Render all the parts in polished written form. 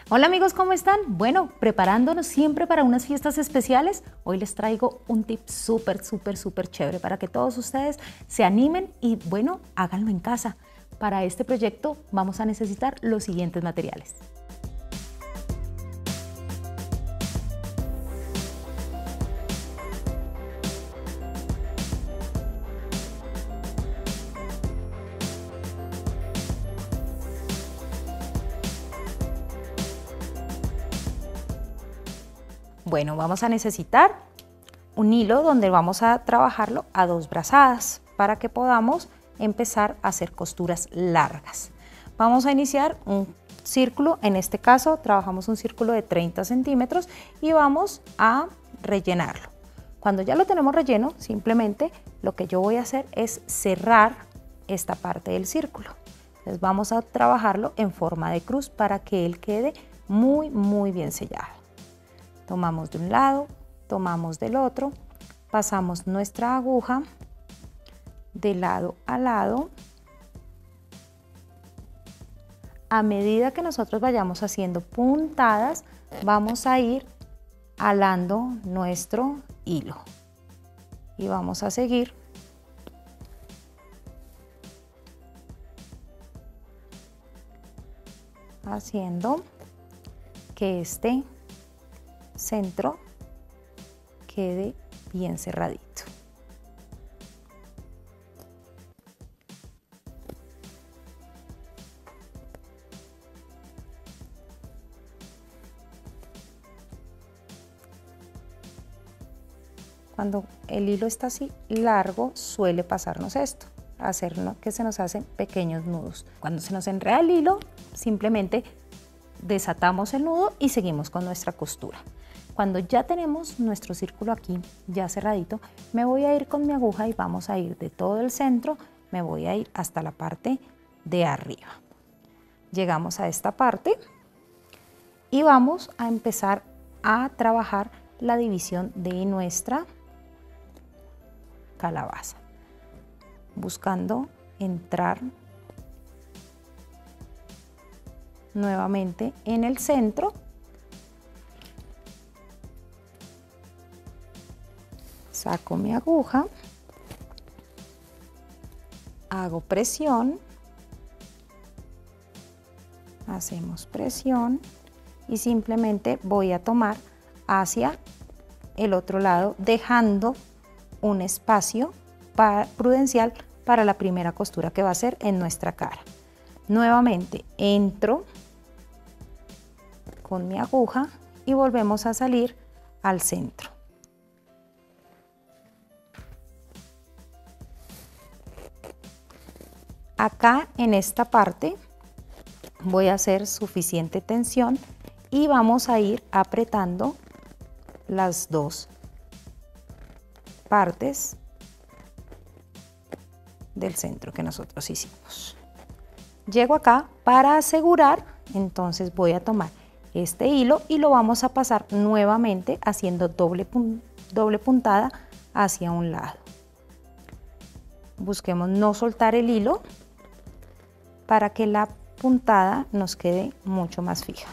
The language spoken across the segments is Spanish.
Hola amigos, ¿cómo están? Bueno, preparándonos siempre para unas fiestas especiales, hoy les traigo un tip súper chévere para que todos ustedes se animen y bueno, háganlo en casa. Para este proyecto vamos a necesitar los siguientes materiales. Bueno, vamos a necesitar un hilo donde vamos a trabajarlo a 2 brazadas para que podamos empezar a hacer costuras largas. Vamos a iniciar un círculo, en este caso trabajamos un círculo de 30 centímetros y vamos a rellenarlo. Cuando ya lo tenemos relleno, simplemente lo que yo voy a hacer es cerrar esta parte del círculo. Entonces vamos a trabajarlo en forma de cruz para que él quede muy bien sellado. Tomamos de un lado, tomamos del otro, pasamos nuestra aguja de lado a lado. A medida que nosotros vayamos haciendo puntadas, vamos a ir alando nuestro hilo y vamos a seguir haciendo que este centro quede bien cerradito. Cuando el hilo está así largo, suele pasarnos esto, hacernos que se nos hacen pequeños nudos. Cuando se nos enreda el hilo, simplemente desatamos el nudo y seguimos con nuestra costura. Cuando ya tenemos nuestro círculo aquí ya cerradito, me voy a ir con mi aguja y vamos a ir de todo el centro, me voy a ir hasta la parte de arriba. Llegamos a esta parte y vamos a empezar a trabajar la división de nuestra calabaza, buscando entrar nuevamente en el centro. Saco mi aguja, hago presión, hacemos presión y simplemente voy a tomar hacia el otro lado, dejando un espacio prudencial para la primera costura que va a ser en nuestra cara. Nuevamente entro con mi aguja y volvemos a salir al centro. Acá en esta parte voy a hacer suficiente tensión y vamos a ir apretando las dos partes del centro que nosotros hicimos. Llego acá para asegurar, entonces voy a tomar este hilo y lo vamos a pasar nuevamente haciendo doble puntada hacia un lado. Busquemos no soltar el hilo para que la puntada nos quede mucho más fija.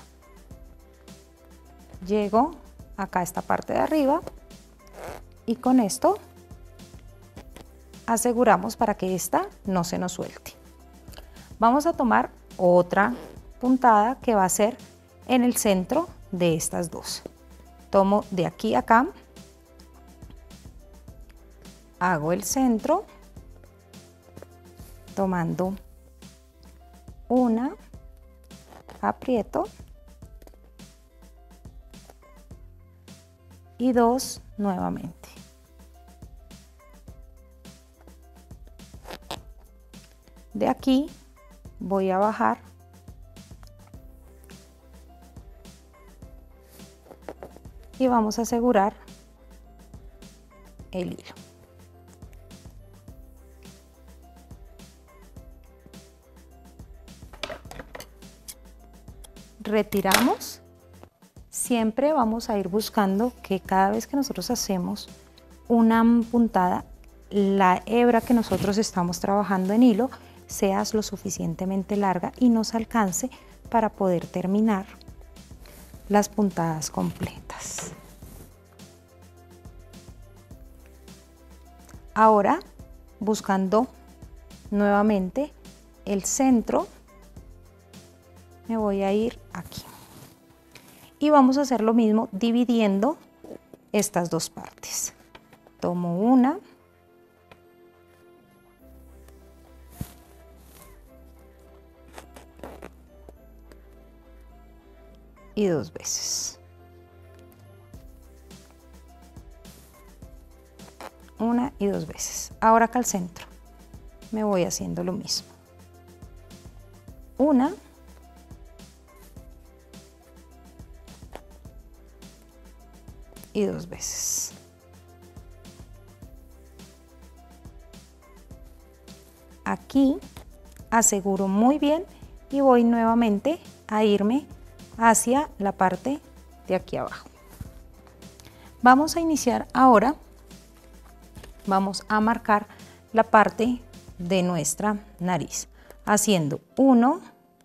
Llego acá a esta parte de arriba y con esto aseguramos para que esta no se nos suelte. Vamos a tomar otra puntada que va a ser en el centro de estas dos. Tomo de aquí a acá, hago el centro, tomando una, aprieto y dos nuevamente. De aquí voy a bajar y vamos a asegurar el hilo. Retiramos. Siempre vamos a ir buscando que cada vez que nosotros hacemos una puntada, la hebra que nosotros estamos trabajando en hilo sea lo suficientemente larga y nos alcance para poder terminar las puntadas completas. Ahora, buscando nuevamente el centro, me voy a ir aquí. Y vamos a hacer lo mismo dividiendo estas dos partes. Tomo una. Y 2 veces. Una y 2 veces. Ahora acá al centro me voy haciendo lo mismo. Una. Y 2 veces. Aquí aseguro muy bien y voy nuevamente a irme hacia la parte de aquí abajo. Vamos a iniciar ahora, vamos a marcar la parte de nuestra nariz, haciendo 1,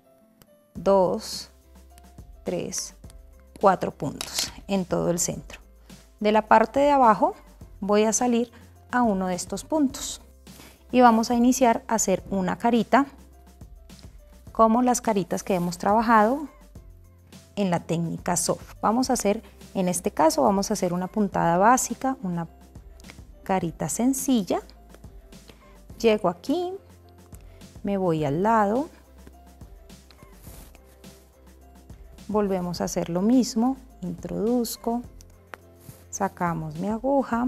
2, 3, 4 puntos en todo el centro. De la parte de abajo voy a salir a uno de estos puntos y vamos a iniciar a hacer una carita, como las caritas que hemos trabajado en la técnica soft. Vamos a hacer, en este caso, vamos a hacer una puntada básica, una carita sencilla. Llego aquí, me voy al lado, volvemos a hacer lo mismo, introduzco, sacamos mi aguja,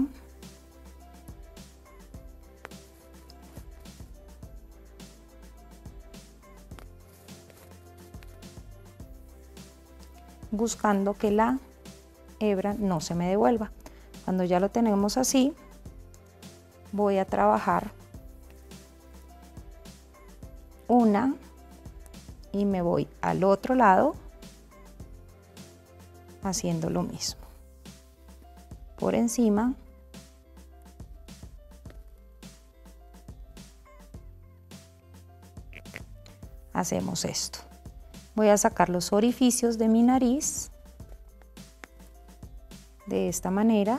buscando que la hebra no se me devuelva. Cuando ya lo tenemos así, voy a trabajar una y me voy al otro lado haciendo lo mismo. Por encima hacemos esto. Voy a sacar los orificios de mi nariz de esta manera.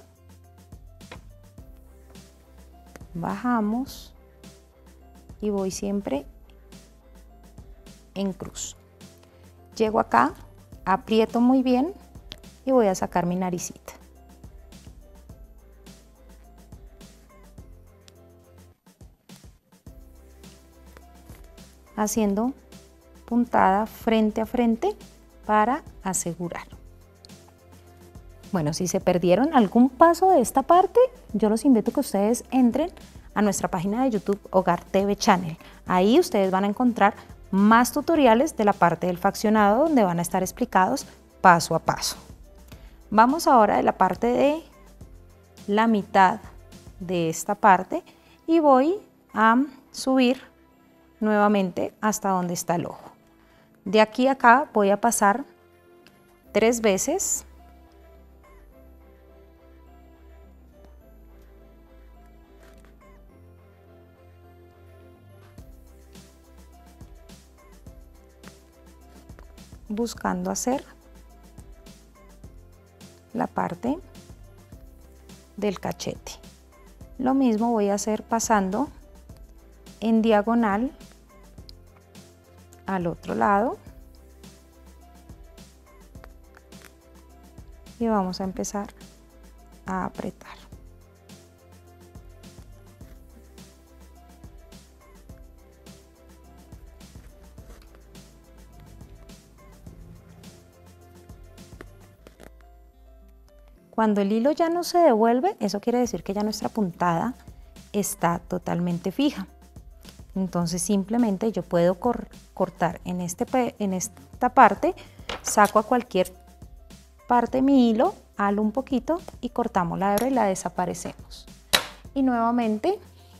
Bajamos y voy siempre en cruz. Llego acá, aprieto muy bien y voy a sacar mi naricita. Haciendo puntada frente a frente para asegurar. Bueno, si se perdieron algún paso de esta parte, yo los invito a que ustedes entren a nuestra página de YouTube Hogar TV Channel. Ahí ustedes van a encontrar más tutoriales de la parte del faccionado, donde van a estar explicados paso a paso. Vamos ahora de la parte de la mitad de esta parte y voy a subir nuevamente hasta donde está el ojo. De aquí a acá voy a pasar 3 veces. Buscando hacer la parte del cachete. Lo mismo voy a hacer pasando en diagonal al otro lado y vamos a empezar a apretar. Cuando el hilo ya no se devuelve, eso quiere decir que ya nuestra puntada está totalmente fija. Entonces simplemente yo puedo cortar en esta parte, saco a cualquier parte mi hilo, halo un poquito y cortamos la hebra y la desaparecemos. Y nuevamente,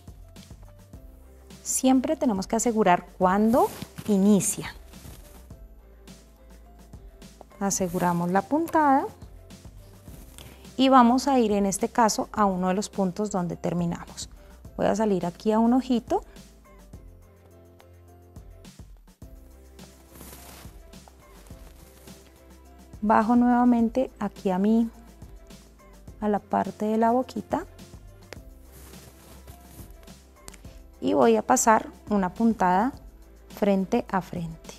siempre tenemos que asegurar cuando inicia. Aseguramos la puntada y vamos a ir en este caso a uno de los puntos donde terminamos. Voy a salir aquí a un ojito. Bajo nuevamente aquí a la parte de la boquita y voy a pasar una puntada frente a frente.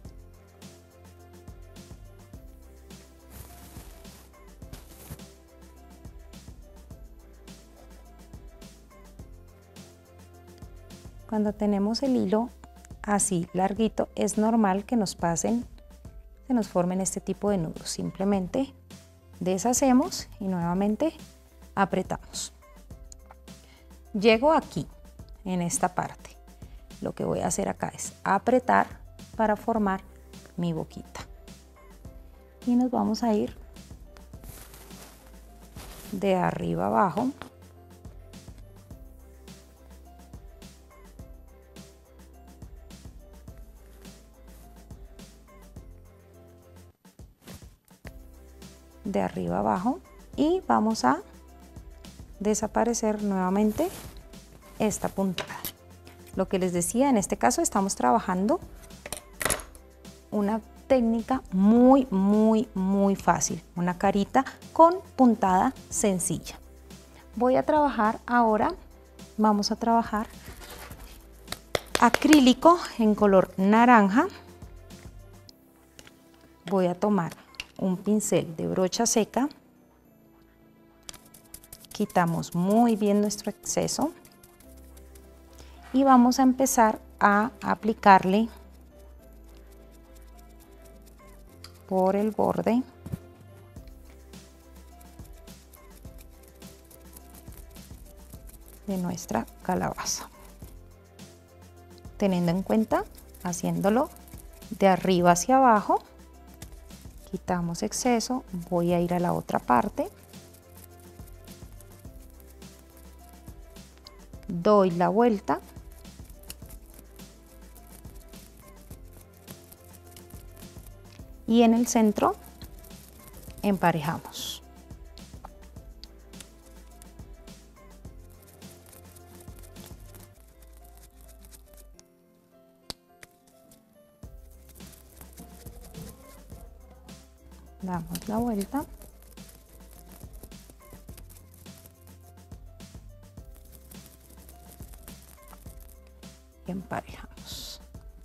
Cuando tenemos el hilo así larguito, es normal que se nos formen este tipo de nudos. Simplemente deshacemos y nuevamente apretamos. Llego aquí, en esta parte. Lo que voy a hacer acá es apretar para formar mi boquita. Y nos vamos a ir de arriba abajo. De arriba abajo y vamos a desaparecer nuevamente esta puntada. Lo que les decía, en este caso estamos trabajando una técnica muy fácil, una carita con puntada sencilla. Voy a trabajar ahora, vamos a trabajar acrílico en color naranja. Voy a tomar un pincel de brocha seca, quitamos muy bien nuestro exceso y vamos a empezar a aplicarle por el borde de nuestra calabaza, teniendo en cuenta, haciéndolo de arriba hacia abajo. Quitamos exceso, voy a ir a la otra parte, doy la vuelta y en el centro emparejamos. Damos la vuelta y emparejamos.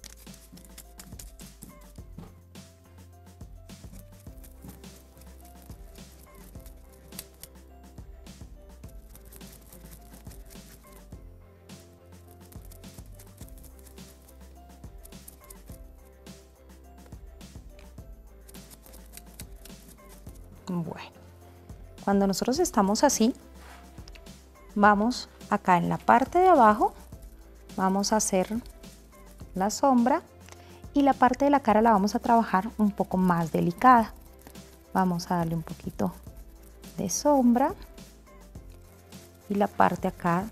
Bueno, cuando nosotros estamos así, vamos acá en la parte de abajo, vamos a hacer la sombra y la parte de la cara la vamos a trabajar un poco más delicada. Vamos a darle un poquito de sombra y la parte acá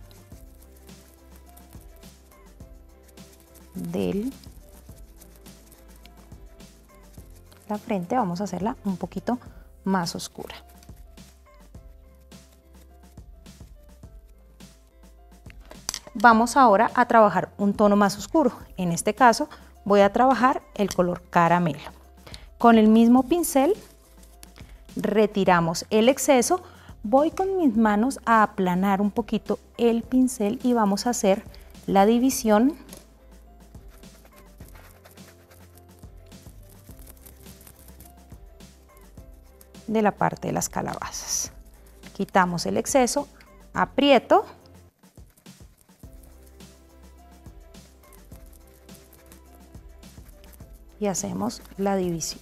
de la frente vamos a hacerla un poquito más oscura. Vamos ahora a trabajar un tono más oscuro. En este caso voy a trabajar el color caramelo. Con el mismo pincel retiramos el exceso. Voy con mis manos a aplanar un poquito el pincel y vamos a hacer la división de la parte de las calabazas. Quitamos el exceso, aprieto y hacemos la división.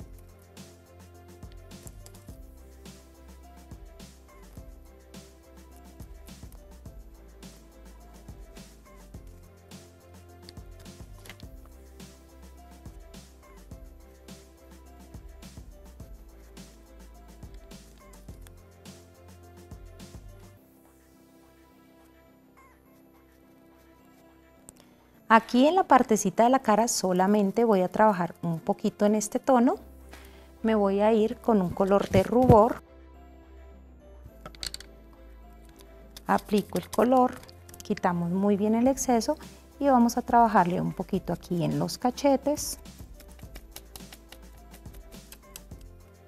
Aquí en la partecita de la cara solamente voy a trabajar un poquito en este tono. Me voy a ir con un color de rubor. Aplico el color, quitamos muy bien el exceso y vamos a trabajarle un poquito aquí en los cachetes.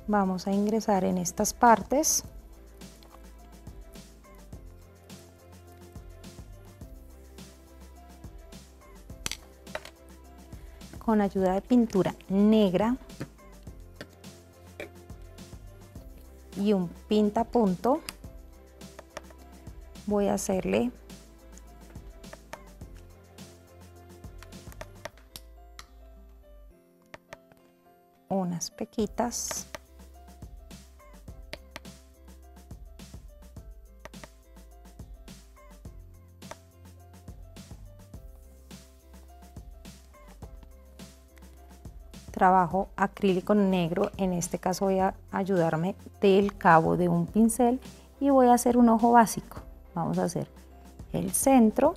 vamos a ingresar en estas partes. Con ayuda de pintura negra y un pintapunto voy a hacerle unas pequitas. Trabajo acrílico negro, en este caso voy a ayudarme del cabo de un pincel y voy a hacer un ojo básico. Vamos a hacer el centro,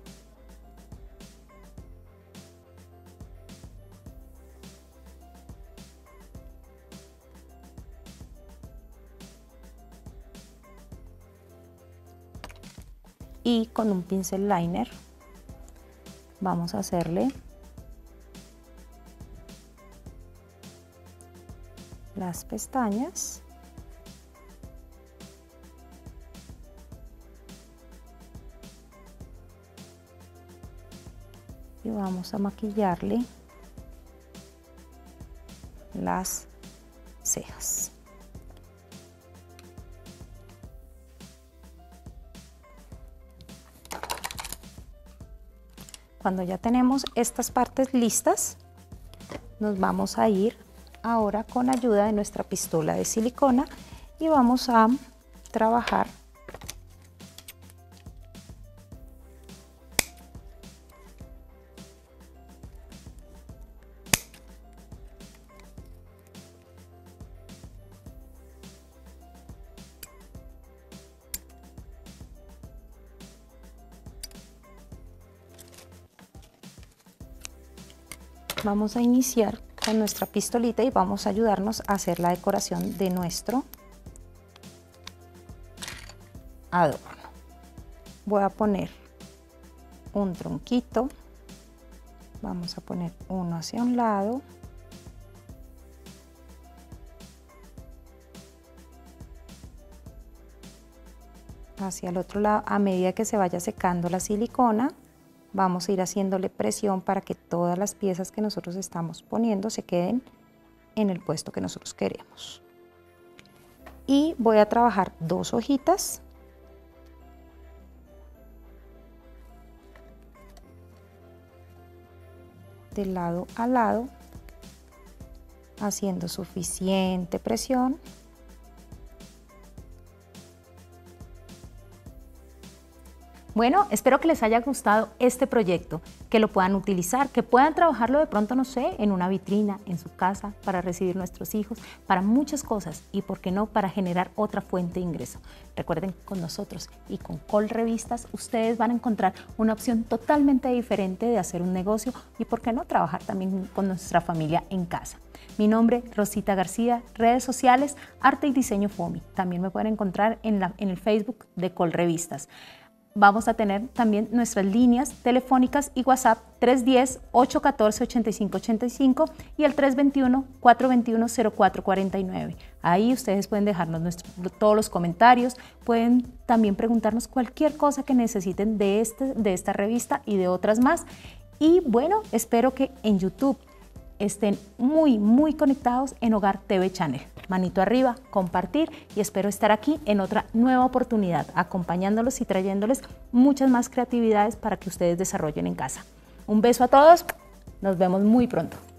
y con un pincel liner vamos a hacerle las pestañas y vamos a maquillarle las cejas. Cuando ya tenemos estas partes listas, nos vamos a ir ahora con ayuda de nuestra pistola de silicona y vamos a trabajar vamos a iniciar con nuestra pistolita y vamos a ayudarnos a hacer la decoración de nuestro adorno. Voy a poner un tronquito, vamos a poner uno hacia un lado, hacia el otro lado. A medida que se vaya secando la silicona, vamos a ir haciéndole presión para que todas las piezas que nosotros estamos poniendo se queden en el puesto que nosotros queremos. Y voy a trabajar dos hojitas de lado a lado, haciendo suficiente presión. Bueno, espero que les haya gustado este proyecto, que lo puedan utilizar, que puedan trabajarlo de pronto, no sé, en una vitrina, en su casa, para recibir nuestros hijos, para muchas cosas y, por qué no, para generar otra fuente de ingreso. Recuerden, con nosotros y con Colrevistas, ustedes van a encontrar una opción totalmente diferente de hacer un negocio y, por qué no, trabajar también con nuestra familia en casa. Mi nombre, Rosita García, redes sociales, arte y diseño FOMI. También me pueden encontrar en el Facebook de Colrevistas. Vamos a tener también nuestras líneas telefónicas y WhatsApp 310-814-8585 y el 321-421-0449. Ahí ustedes pueden dejarnos todos los comentarios, pueden también preguntarnos cualquier cosa que necesiten de esta revista y de otras más. Y bueno, espero que en YouTube estén muy conectados en Hogar TV Channel. Manito arriba, compartir y espero estar aquí en otra nueva oportunidad, acompañándolos y trayéndoles muchas más creatividades para que ustedes desarrollen en casa. Un beso a todos, nos vemos muy pronto.